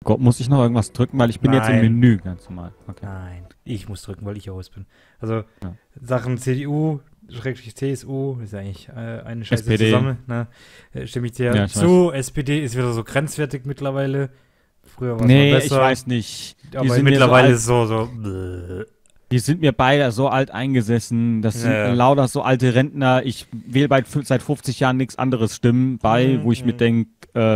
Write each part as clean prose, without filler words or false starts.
Gott, muss ich noch irgendwas drücken, weil ich bin jetzt im Nein. Menü ganz normal. Okay. Nein, ich muss drücken, weil ich Host bin. Also Ja. Sachen CDU, Schrägstrich CSU, ist ja eigentlich eine Scheiße SPD. zusammen. Ne? Stimme ich dir Ja, ich zu. SPD ist wieder so grenzwertig mittlerweile. Früher war es Nee, noch ich besser. weiß nicht. Aber sind mir mittlerweile alt, ist es so. Bläh. die sind mir beide so alt eingesessen. Das sind Ja. lauter so alte Rentner. Ich wähle seit 50 Jahren nichts anderes Stimmen bei, wo ich mir denke,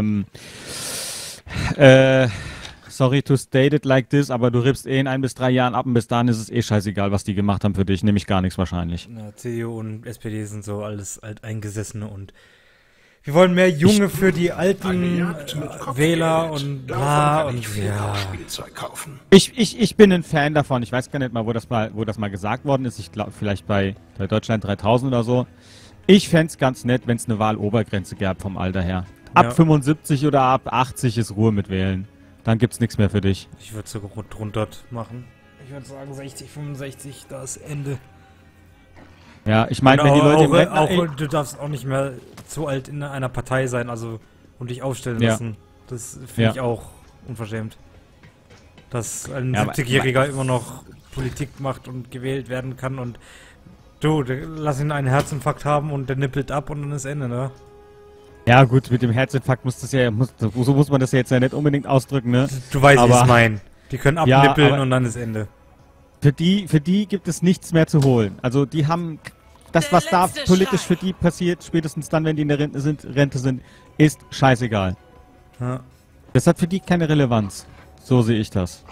sorry to state it like this, aber du rippst in 1 bis 3 Jahren ab und bis dahin ist es eh scheißegal, was die gemacht haben für dich. Nämlich gar nichts wahrscheinlich. Ja, CDU und SPD sind so alles alteingesessene und wir wollen mehr Junge für die alten Wähler und bla und ja. Ich bin ein Fan davon. Ich weiß gar nicht mal, wo das mal gesagt worden ist. Ich glaube, vielleicht bei Deutschland 3000 oder so. Ich fände es ganz nett, wenn es eine Wahlobergrenze gäbe vom Alter her. Ab Ja. 75 oder ab 80 ist Ruhe mit Wählen. Dann gibt's nichts mehr für dich. Ich würde sogar rund 100 machen. Ich würde sagen 60, 65, das Ende. Ja, ich meine, wenn die Leute im Rentner, auch, du darfst auch nicht mehr zu alt in einer Partei sein, also und dich aufstellen Ja. lassen. Das finde Ja. ich auch unverschämt. Dass ein Ja, aber- 70-Jähriger immer noch Politik macht und gewählt werden kann und du, lass ihn einen Herzinfarkt haben und der nippelt ab und dann ist Ende, ne? ja gut, mit dem Herzinfarkt so muss man das ja jetzt ja nicht unbedingt ausdrücken, ne? Du weißt, wie ich Aber- es meine. Die können Ja, abnippeln aber- und dann ist Ende. Für die gibt es nichts mehr zu holen. Also die haben das, was da politisch für die passiert, spätestens dann, wenn die in der Rente sind, ist scheißegal. Ja. Das hat für die keine Relevanz. So sehe ich das.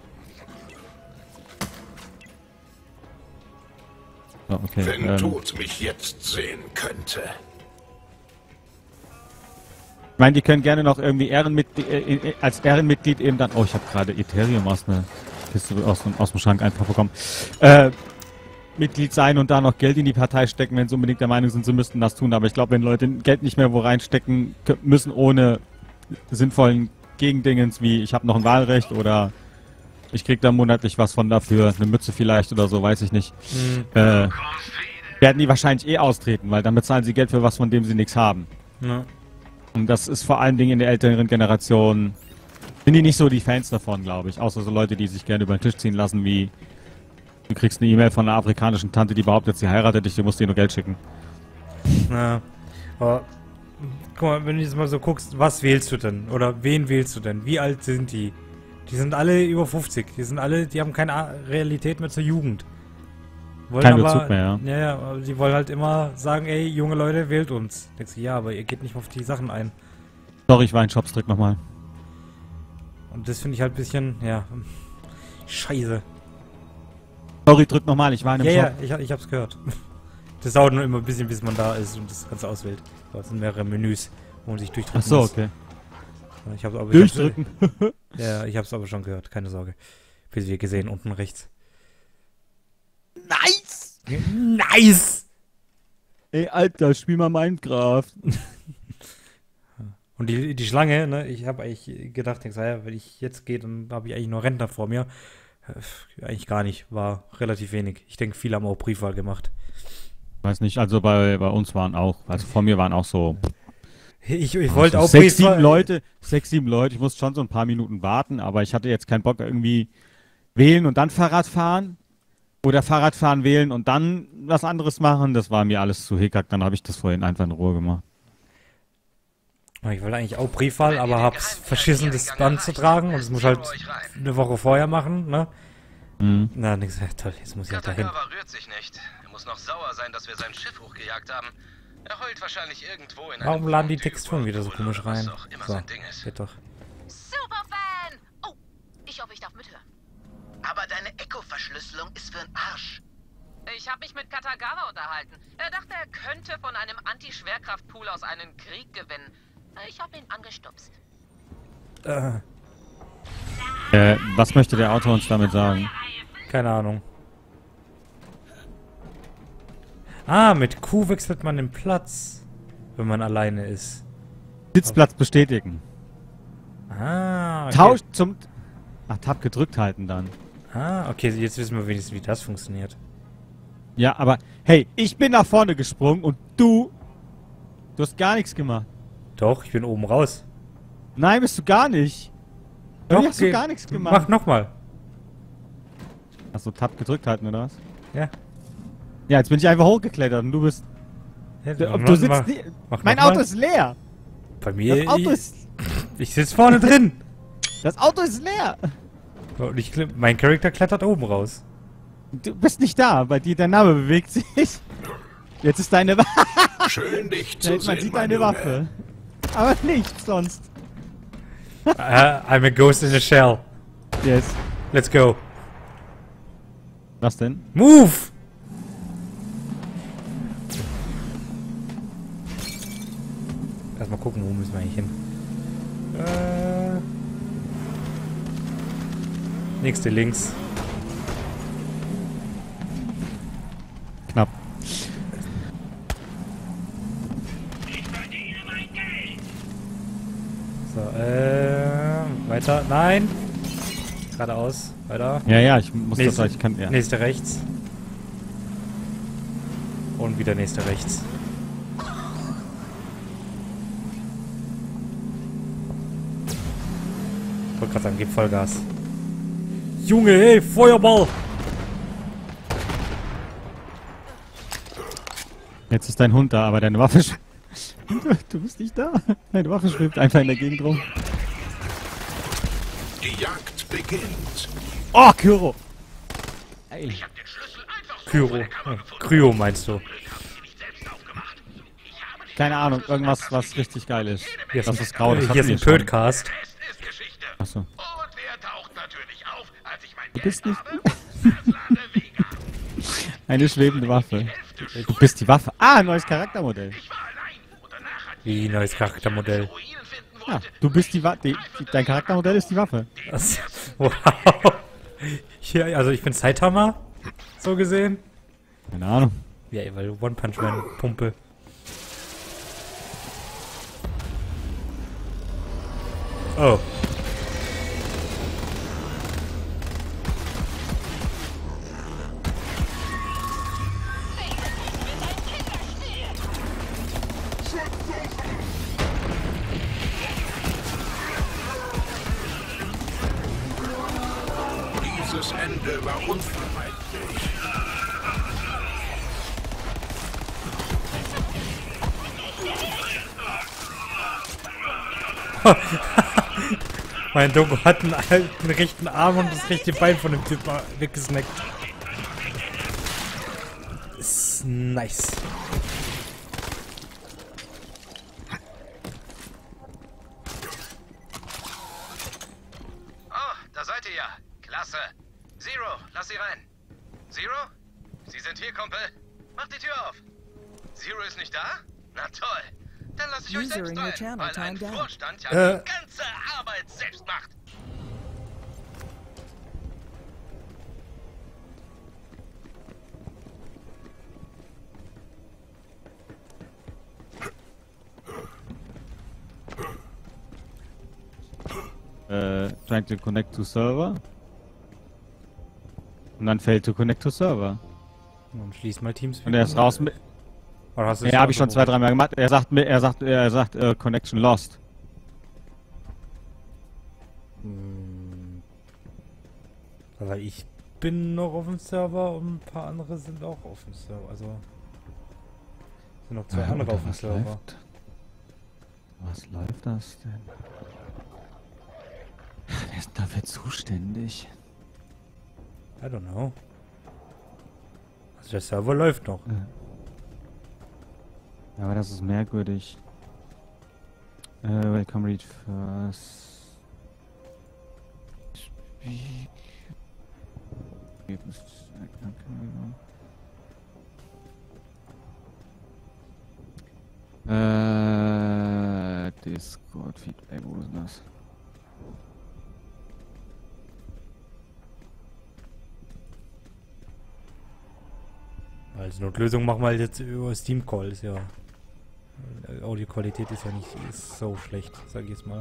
Oh, okay. Wenn Tod mich jetzt sehen könnte. Ich meine, die können gerne noch irgendwie als Ehrenmitglied eben dann... Oh, ich habe gerade Ethereum aus einer Kiste aus dem Schrank einfach bekommen. Mitglied sein und da noch Geld in die Partei stecken, wenn sie unbedingt der Meinung sind, sie müssten das tun. Aber ich glaube, wenn Leute Geld nicht mehr wo reinstecken müssen, ohne sinnvollen Gegendingens wie ich habe noch ein Wahlrecht oder ich krieg da monatlich was von dafür, eine Mütze vielleicht oder so, weiß ich nicht, werden die wahrscheinlich eh austreten, weil dann bezahlen sie Geld für was, von dem sie nichts haben. Ja. Und das ist vor allen Dingen in der älteren Generation, sind die nicht so die Fans davon, glaube ich. Außer so Leute, die sich gerne über den Tisch ziehen lassen, wie du kriegst eine E-Mail von einer afrikanischen Tante, die behauptet, sie heiratet dich, du musst ihr nur Geld schicken. Ja. Aber guck mal, wenn du jetzt mal so guckst, was wählst du denn? Oder wen wählst du denn? Wie alt sind die? Die sind alle über 50. Die haben keine Realität mehr zur Jugend. Wollen Kein aber, Bezug mehr, ja. Ja, aber die wollen halt immer sagen, ey, junge Leute, wählt uns. Denkst du, ja, aber ihr geht nicht auf die Sachen ein. Sorry, ich war in Shops, drück nochmal. Und das finde ich halt ein bisschen, ja, scheiße. Sorry, drück nochmal, ich war in einem Ja, Shop. ja, ich hab's gehört. Das dauert nur immer ein bisschen, bis man da ist und das Ganze auswählt. Das sind mehrere Menüs, wo man sich durchdrücken Ach so, muss. okay. Ich hab's aber, Durchdrücken. Ja, ich hab's aber schon gehört, keine Sorge. Wie wir gesehen, unten rechts. Nice! Nice! Ey, Alter, spiel mal Minecraft. Und die Schlange, ne, ich habe eigentlich gedacht, ja, wenn ich jetzt gehe, dann habe ich eigentlich nur Rentner vor mir. Eigentlich gar nicht, war relativ wenig. Ich denke, viele haben auch Briefwahl gemacht. Weiß nicht, also bei uns waren auch, also vor mir waren auch so Ich wollte auch 6, 7 Leute, ich musste schon so ein paar Minuten warten, aber ich hatte jetzt keinen Bock irgendwie wählen und dann Fahrrad fahren oder Fahrradfahren wählen und dann was anderes machen, das war mir alles zu hickhack, dann habe ich das vorhin einfach in Ruhe gemacht. Ich wollte eigentlich auch Briefwahl, aber hab's verschissen, das Band zu tragen und das muss halt eine Woche vorher machen, ne? Mhm. Na, nix, toll, jetzt muss ich halt dahin. Katagawa rührt sich nicht. Er muss noch sauer sein, dass wir sein Schiff hochgejagt haben. Er heult wahrscheinlich irgendwo in Warum einem laden die Typ Texturen wieder so oder komisch was rein? auch immer So, sein Ding ist. geht doch. Superfan! Oh, ich hoffe, ich darf mithören. Aber deine Echo-Verschlüsselung ist für'n Arsch. Ich habe mich mit Katagawa unterhalten. Er dachte, er könnte von einem Anti-Schwerkraft-Pool aus einen Krieg gewinnen. Ich habe ihn angestupst. Was möchte der Autor uns damit sagen? Keine Ahnung. Ah, mit Q wechselt man den Platz, wenn man alleine ist. Sitzplatz bestätigen. Ah, okay. Tausch zum... Ach, Tab gedrückt halten dann. Ah, okay, jetzt wissen wir wenigstens, wie das funktioniert. Ja, aber hey, ich bin nach vorne gesprungen und du hast gar nichts gemacht. Doch, ich bin oben raus. Nein, bist du gar nicht. Irgendwie hast du geh- gar nichts gemacht. Mach nochmal. Hast du Tab gedrückt halten, oder was? Ja. Ja, jetzt bin ich einfach hochgeklettert und du bist... Du sitzt nie... mach Mein noch mal. Auto ist leer! Bei mir... Das Auto ist... Ich sitze vorne drin. Das Auto ist leer! Und mein Charakter klettert oben raus. Du bist nicht da, bei dir der Name bewegt sich. Jetzt ist deine Waffe. Schön, dich zu Man sehen, sieht mein deine Junge. Waffe. Aber nichts sonst. I'm a ghost in a shell. Yes. Let's go. Was denn? Move! Erstmal gucken, wo müssen wir eigentlich hin. Nächste links. Knapp. So, weiter. Nein! Geradeaus. Weiter. Ja, ja, ich muss Nächste, das... Ich kann... Ja. nächste rechts. Und wieder nächste rechts. Ich wollte gerade sagen, gib Vollgas. Junge, ey, Feuerball! Jetzt ist dein Hund da, aber deine Waffe... Du bist nicht da. Deine Waffe schwebt einfach in der Gegend rum. Die Jagd beginnt. Oh, Kyro! Ey. Kyro. Kryo meinst du? Keine Ahnung, irgendwas, was richtig geil ist. Hier Das ist grau, das hier hatten ist wir ein schon. Podcast. Es ist Geschichte. Achso. Und wer taucht natürlich auf, als ich mein Du bist Geld nicht... habe? Slade Vega. Eine schwebende Waffe. Du bist die Waffe. Ah, neues Charaktermodell. Ich war allein und danach hat Wie neues Charaktermodell. Ruinen finden Ja, wollte. du bist die Waffe. Dein Charaktermodell ist die Waffe. Das, wow. Hier, also ich bin Saitama. So gesehen. Keine Ahnung. Ja, weil One Punch Man Pumpe. Oh. Dieses Ende war unvermeidlich. Mein Dogo hat einen rechten Arm und das rechte Bein von dem Typ weggesnackt. Ist nice. Oh, da seid ihr ja. Klasse. Zero, lass sie rein. Zero? Sie sind hier, Kumpel. Mach die Tür auf. Zero ist nicht da? Na toll. Dann lass ich euch User selbst in your rein, channel weil ein timed out. Vorstand ja Äh. die ganze Arbeit selbst macht. Trying to connect to server. Und dann fail to connect to server. Und schließ mal Teams. Und er ist raus mit... Oder hast du Ja, habe ich schon 2-3 Mal gemacht. Er sagt, Connection lost. Weil ich bin noch auf dem Server und ein paar andere sind auch auf dem Server. Also sind noch zwei Ja, andere oder auf dem was Server. läuft? Was läuft das denn? Wer ist denn dafür zuständig? I don't know. Also der Server läuft noch. Ja, aber das ist merkwürdig. Welcome read first. Speak. Discord Feedback, wo ist das? Als Notlösung machen wir halt jetzt über Steam Call. Ist ja Audioqualität ist ja nicht so schlecht, sag ich jetzt mal.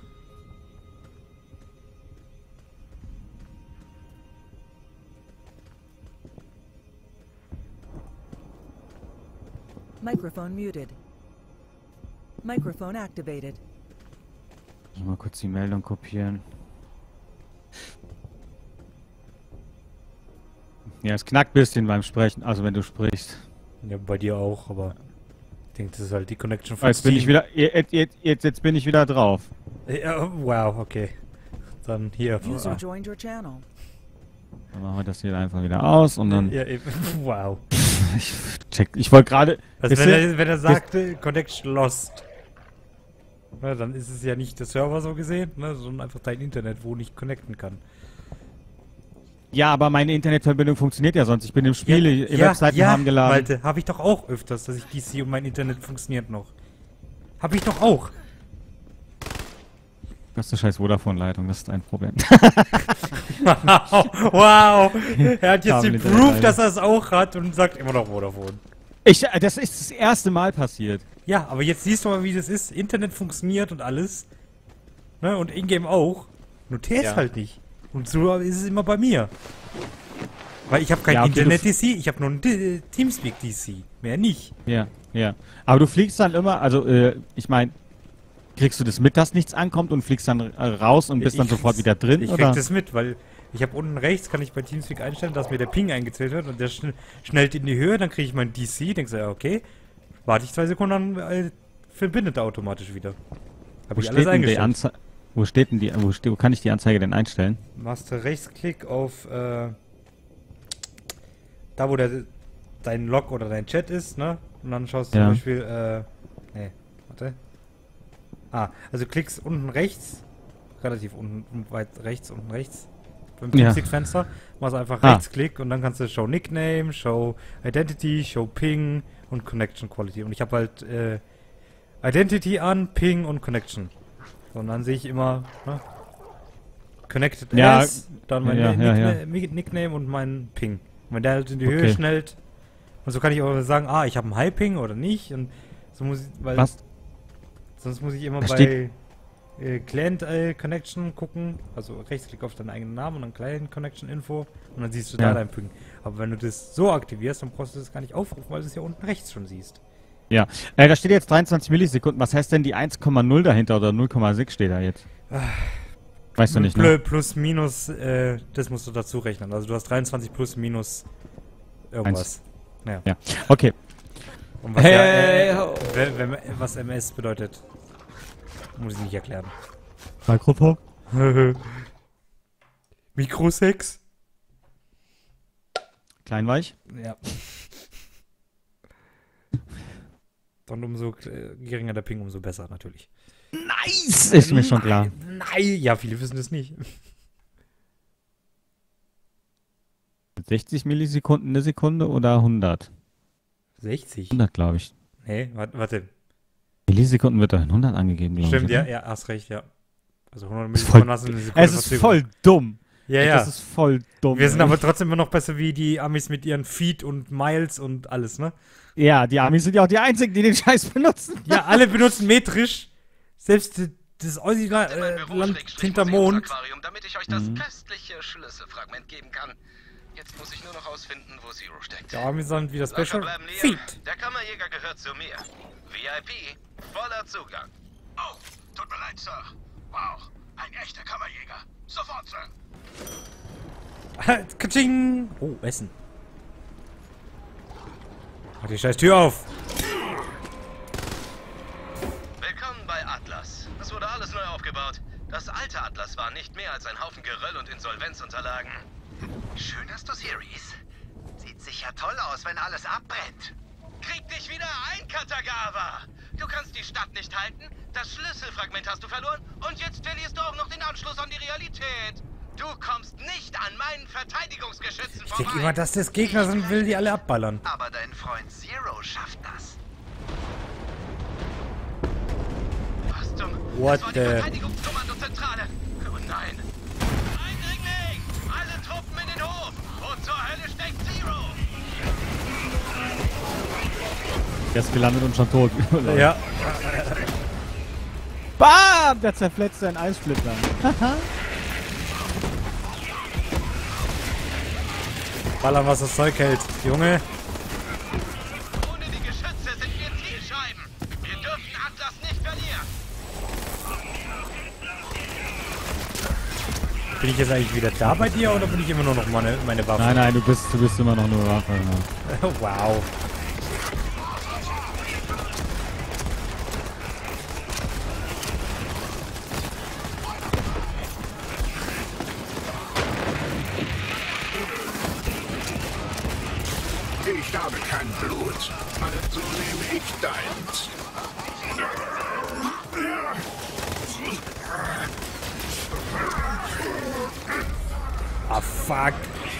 Microphone muted. Microphone activated. Mal kurz die Meldung kopieren. Ja, es knackt ein bisschen beim Sprechen, also wenn du sprichst. Ja, bei dir auch, aber ich denke, das ist halt die Connection von Jetzt bin ich wieder, jetzt bin ich wieder drauf. Ja, wow, okay. Dann hier. User joined your channel. Dann machen wir das hier einfach wieder aus und dann... Ja, eben. Wow. Ich wollte gerade... Also wenn er sagte, Connection lost, na, dann ist es ja nicht der Server so gesehen, ne, sondern einfach dein Internet, wo nicht connecten kann. Ja, aber meine Internetverbindung funktioniert ja sonst. Ich bin im Spiel, Webseiten haben geladen. Malte, habe ich doch auch öfters, dass ich DC und mein Internet funktioniert noch. Habe ich doch auch. Das ist eine scheiß Vodafone-Leitung, das ist ein Problem. Wow! Er hat jetzt Kabel den Proof, dass er es auch hat und sagt immer noch Vodafone. Das ist das erste Mal passiert. Ja, aber jetzt siehst du mal, wie das ist. Internet funktioniert und alles. Ne, und Ingame auch. Nur TS halt nicht. Und so ist es immer bei mir. Weil ich habe kein Ja, okay, Internet-DC, ich habe nur ein Teamspeak-DC. Mehr nicht. Ja, ja. Aber du fliegst dann immer, also ich meine, kriegst du das mit, dass nichts ankommt und fliegst dann raus und bist dann sofort wieder drin, Ich oder? krieg das mit, weil ich habe unten rechts, kann ich bei Teamspeak einstellen, dass mir der Ping eingezählt wird und der schnellt in die Höhe, dann kriege ich mein DC, denkst du, ja okay, warte ich 2 Sekunden, dann verbindet er automatisch wieder. Habe ich alles eingestellt. Wo steht denn die, wo kann ich die Anzeige denn einstellen? Machst du Rechtsklick auf da, wo dein Log oder dein Chat ist, ne? Und dann schaust du zum Beispiel, warte. Also klickst unten rechts, relativ unten, weit rechts, unten rechts, beim Teamspeak-Fenster, machst einfach Rechtsklick und dann kannst du Show Nickname, Show Identity, Show Ping und Connection Quality. Und ich habe halt Identity an, Ping und Connection. So, und dann sehe ich immer, ne? Connected as, dann mein Nickname und mein Ping. Und wenn der halt in die Höhe schnellt, und so kann ich auch sagen, ich habe einen High Ping oder nicht. Und so muss ich, weil sonst muss ich immer bei Client Connection gucken, also rechtsklick auf deinen eigenen Namen und dann Client Connection Info und dann siehst du da dein Ping. Aber wenn du das so aktivierst, dann brauchst du das gar nicht aufrufen, weil du es ja unten rechts schon siehst. Ja, da steht jetzt 23 Millisekunden. Was heißt denn die 1,0 dahinter oder 0,6 steht da jetzt? Weißt du nicht, ne? Plus, minus, das musst du dazu rechnen. Also du hast 23 plus, minus irgendwas. Ja. Okay. Und was, was MS bedeutet, muss ich nicht erklären. Mikrofon? Mikrosex? Kleinweich? Ja. Und umso geringer der Ping, umso besser natürlich. Nice! Ist mir schon klar. Nein, ja, viele wissen das nicht. 60 Millisekunden eine Sekunde oder 100? 60? 100, glaube ich. Nee, warte. Millisekunden wird da in 100 angegeben, glaube ich. Stimmt, ja, hast recht, ja. Also 100 Millisekunden hast du eine Sekunde. Es ist voll dumm. Ja. Das ist voll dumm. Wir sind aber trotzdem immer noch besser wie die Amis mit ihren Feet und Miles und alles, ne? Ja, die Amis sind ja auch die einzigen, die den Scheiß benutzen. Ja, alle benutzen metrisch. Selbst das Aussie-Land hinter Mond. Damit ich euch das köstliche Schlüsselfragment geben kann. Jetzt muss ich nur noch rausfinden, wo Zero steckt. Die Amis sind wieder Special. Feet. Der Kammerjäger gehört zu mir. VIP, voller Zugang. Oh, tut mir leid, Sir. Wow, ein echter Kammerjäger. Sofort, Sir. Katsching! Oh, Essen. Mach die scheiß Tür auf. Willkommen bei Atlas. Das wurde alles neu aufgebaut. Das alte Atlas war nicht mehr als ein Haufen Geröll und Insolvenzunterlagen. Schön hast du, Series. Sieht sicher toll aus, wenn alles abbrennt. Krieg dich wieder ein, Katagawa! Du kannst die Stadt nicht halten, das Schlüsselfragment hast du verloren und jetzt verlierst du auch noch den Anschluss an die Realität. Du kommst nicht an meinen Verteidigungsgeschützen vorbei. Ich denke immer, dass das Gegner sind, will die alle abballern. Aber dein Freund Zero schafft das. Was zum... What das war die Verteidigungskommando-Zentrale. Oh nein. Eindringling! Alle Truppen in den Hof! Wo zur Hölle steckt Zero? Der ist gelandet und schon tot. Ja. Bam! Der zerfletzt seinen Eissplitter. Ballern, was das Zeug hält. Junge. Ohne die Geschütze sind wir Zielscheiben. Wir dürfen Atlas nicht verlieren. Bin ich jetzt eigentlich wieder da bei dir oder bin ich immer nur noch meine Waffe? Nein, nein, du bist immer noch nur Waffe. Ja. Wow. Ich habe kein Blut. Also nehme ich deins. Ah, fuck.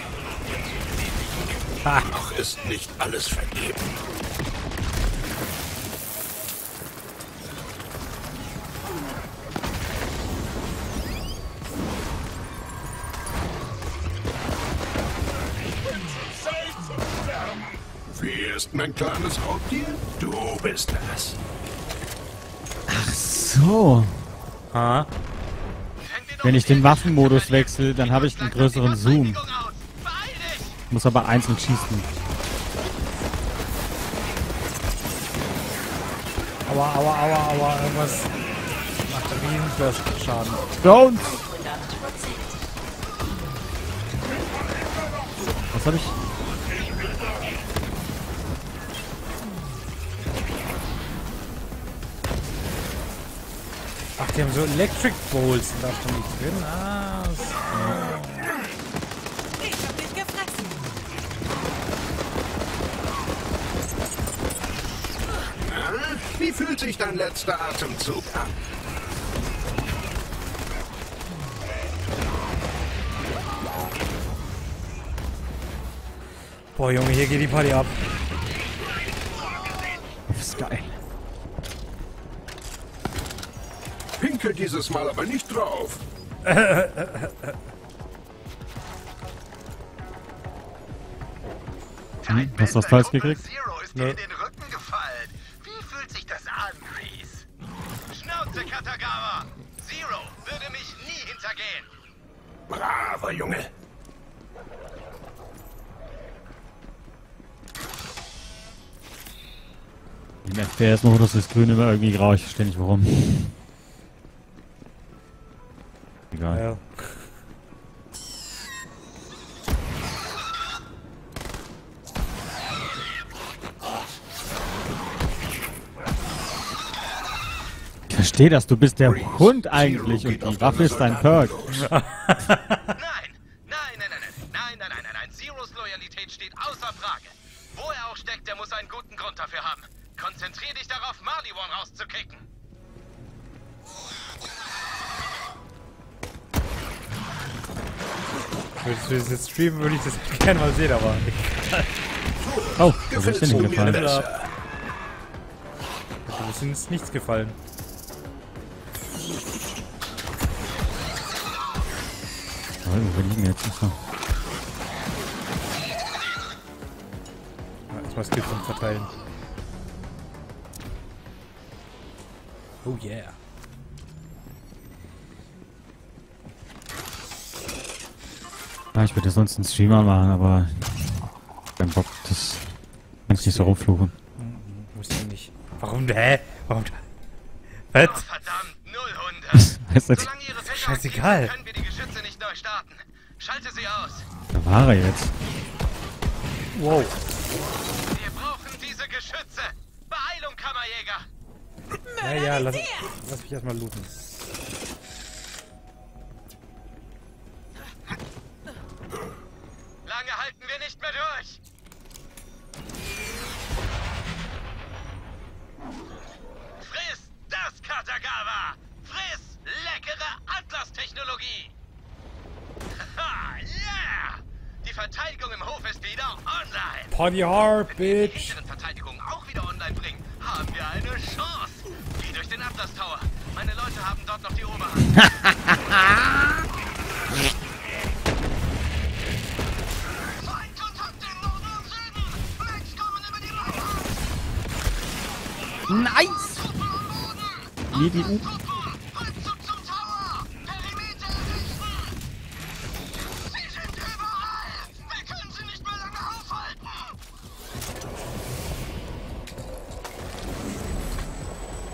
Ha. Noch ist nicht alles vergeben. Wie ist mein kleines Raubtier? Du bist es. So. Ha. Wenn ich den Waffenmodus wechsle, dann habe ich einen größeren Zoom. Muss aber einzeln schießen. Aua, aua, aua, aua. Irgendwas macht riesen Schaden. Don't! Was habe ich? Ach, die haben so Electric Bolts da schon nicht drin. Ah, so. Ich hab dich gefressen. Wie fühlt sich dein letzter Atemzug an? Boah, Junge, hier geht die Party ab. Das ist geil. Pinkel dieses Mal aber nicht drauf. Hast du was Tolles gekriegt? Zero ist dir in den Rücken gefallen. Wie fühlt sich das an, Grease? Schnauze, Katagawa! Zero würde mich nie hintergehen. Braver Junge. Im FPS-Modus ist grün immer irgendwie grau. Ich verstehe nicht warum. Egal. Ja. Ich verstehe das. Du bist der Hund eigentlich und die Waffe ist dein Perk. Nein! Nein. Zeros Loyalität steht außer Frage. Wo er auch steckt, der muss einen guten Grund dafür haben. Konzentrier dich darauf, Marleywan rauszukicken. Würdest du das jetzt streamen, würde ich das gerne mal sehen, aber Oh, was ist denn Gefällt's nicht mir gefallen? besser? mir ist uns nichts gefallen. Oh, wo liegen jetzt? Achso. Ja, erstmal Skills und verteilen. Oh yeah. Ja, ich würde sonst einen Streamer machen, aber kein Bock, das kann ich nicht so rumfluchen. Muss ich nicht. Warum? Hä? Warum? Was? Oh, verdammt, 0-100. Weißt du, Solange ihre Fächer Scheißegal. aktiv sind, können wir die Geschütze nicht neu starten. Schalte sie aus. da war er jetzt. Wow. Wir brauchen diese Geschütze. Beeilung, Kammerjäger. Ja, ja, lass mich erstmal looten. Lange halten wir nicht mehr durch. Friss das, Katagawa. Friss leckere Atlas-Technologie. Haha, yeah. Die Verteidigung im Hof ist wieder online. Party hard, Wenn wir die bitch. hinteren Verteidigungen auch wieder online bringen, haben wir eine Chance. Geh durch den Atlas Tower. Meine Leute haben dort noch die Oberhand. Feindkontakt im Norden und Süden. Max kommen über die Mauer. Nice! Wie die U. Rückzug zum Tower. Perimeter errichten. Sie sind überall. Wir können sie nicht mehr lange aufhalten.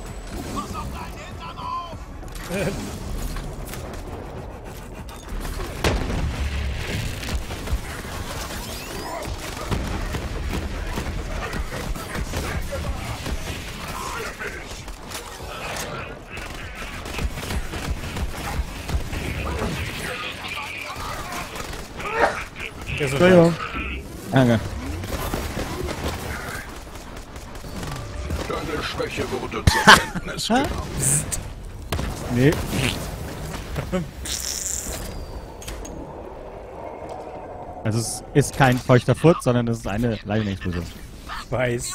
Pass auf deinen Hintern auf. Entschuldigung. Danke. Deine Schwäche wurde zur Kenntnis genommen. Nee. Also es ist kein feuchter Furz, sondern es ist eine Leidenexplosion. Ich weiß.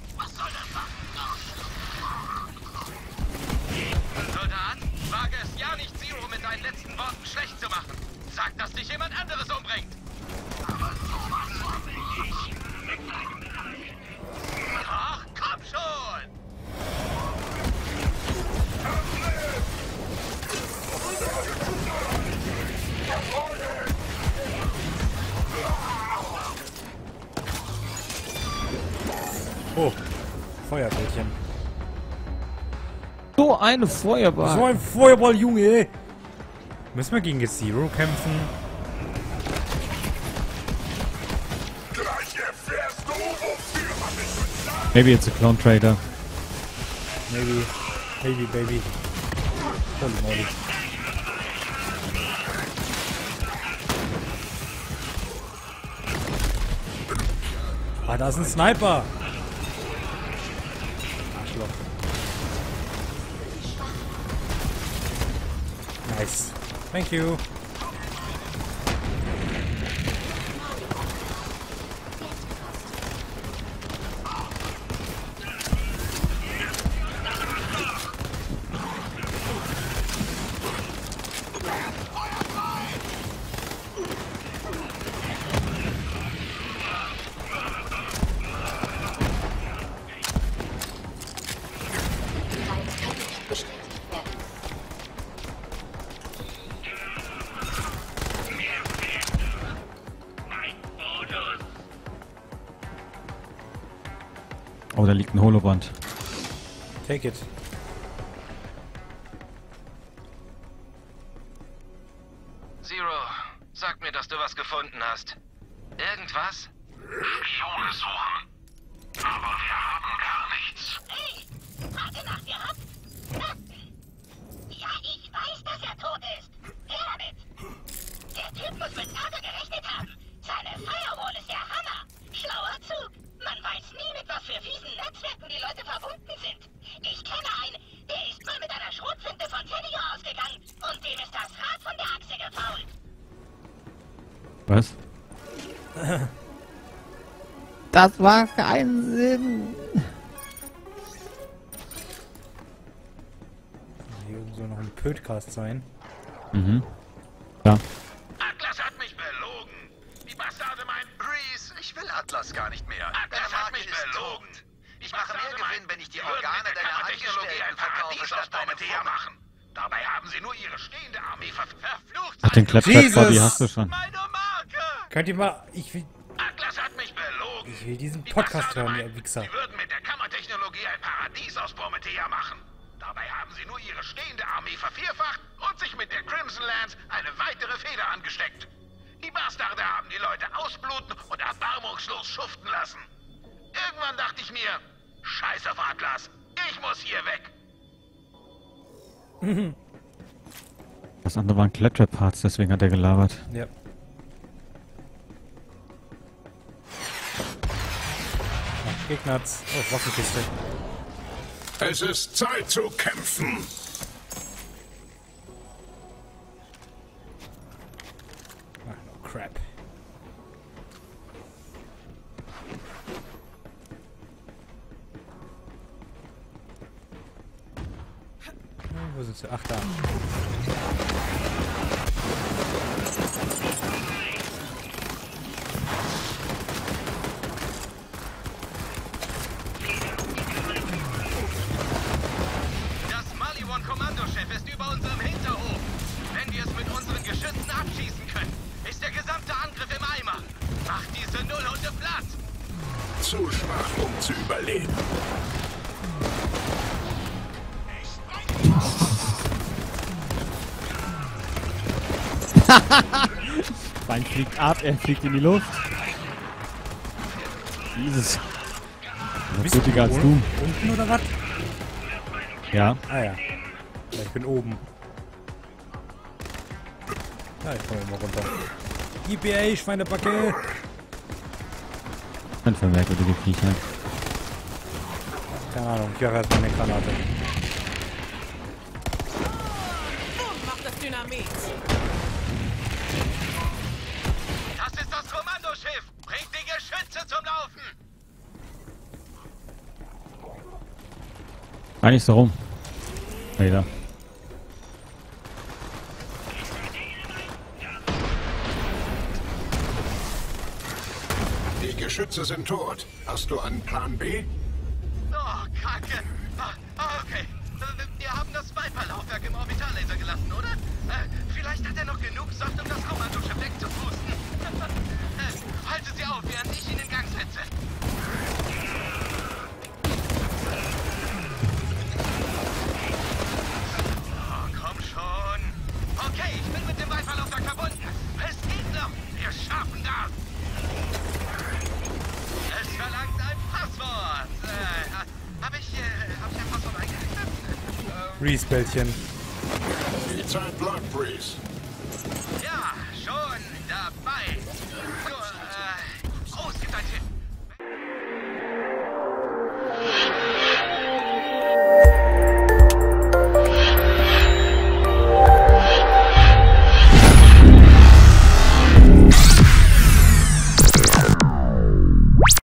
Soldat, wage es ja nicht, Zero mit deinen letzten Worten schlecht zu machen. Sag, dass dich jemand anderes umbringt. Ach, komm schon! Oh, Feuerbällchen. So eine Feuerball. So ein Feuerball, Junge! Müssen wir gegen Zero kämpfen? Gleich erfährst du, wofür man mich bezahlt. Maybe it's a clone trader. Maybe. Maybe, baby. Holy moly. Ah, da ist ein Sniper! Arschloch. Nice. Thank you. Oh, da liegt ein Holoband. Take it. Zero, sag mir, dass du was gefunden hast. Irgendwas? Spione suchen. Aber wir haben gar nichts. Hey, warte nach, ihr habt... Ja, ich weiß, dass er tot ist. Her damit. Der Typ muss mit Naga gerechnet haben. Seine Firewall ist der Hammer. Schlauer Zug. Man weiß nie, mit was für fiesen Netzwerken die Leute verbunden sind. Ich kenne einen, der ist mal mit einer Schrotflinte von Teddy ausgegangen und dem ist das Rad von der Achse gefault. Was? Das war kein Sinn. Hier soll noch ein Podcast sein. Mhm. Ja. Atlas hat mich belogen. Die Bastarde meinen... Reese, ich will Atlas gar nicht mehr. Atlas Deine hat Marke mich ist belogen. tot. Ich mache mehr Gewinn, wenn ich die Sie würden Organe mit der deiner Kammertechnologie Angestellten ein verkaufe, Paradies statt aus deine Promethea Futter. machen. Dabei haben sie nur ihre stehende Armee verflucht. Ach, den Claptrap-Body Jesus! hast du schon. Meine Marke! Könnt ihr mal... Ich will Atlas hat mich belogen. diesen Die Podcast Bastarde hören, meinen, ihr Wichser. Sie würden mit der Kammertechnologie ein Paradies aus Promethea machen. Dabei haben sie nur ihre stehende Armee vervierfacht und sich mit der Crimson Lance eine weitere Feder angesteckt. Die Bastarde haben die Leute ausbluten und erbarmungslos schuften lassen. Irgendwann dachte ich mir, scheiß auf Atlas, ich muss hier weg. Das andere waren Claptrap-Parts, deswegen hat er gelabert. Ja. Gegners. Oh, Waffenkiste. Es ist Zeit zu kämpfen. Ach, no crap. Wo sind sie? Ach, da. Das Maliwan-Kommandochef ist über unserem Hinterhof. Wenn wir es mit unseren Geschützen abschießen können, ist der gesamte Angriff im Eimer. Macht diese Nullhunde platt! Zu schwach, um zu überleben. Feind fliegt ab, er fliegt in die Luft. Jesus. Das ist blutiger als du. Unten oder was? Ja. Ah ja. Ja, ich bin oben. Ja, ich komme immer runter. IPA, Schweinebacke. Ein merkwürdige Viecher. Keine Ahnung, ich höre erstmal eine Granate. Macht das Dynamit. Das ist das Kommandoschiff. Bringt die Geschütze zum Laufen. Eigentlich so rum. Wieder. Die Geschütze sind tot. Hast du einen Plan B? Oh, Kacke. Okay. Wir haben das Viper-Laufwerk im Orbitallaser gelassen, oder? Vielleicht hat er noch genug Saft, um das Kommandoschiff wegzupusten. Halte sie auf, während ich ihn in Gang setze. Oh, komm schon. Okay, ich bin mit dem Viper-Laufwerk verbunden. Es geht noch. Wir schaffen das. Es verlangt ein Passwort. Hab ich ein Passwort eingerichtet? Reese-Bällchen. Die Zeit läuft, Breeze.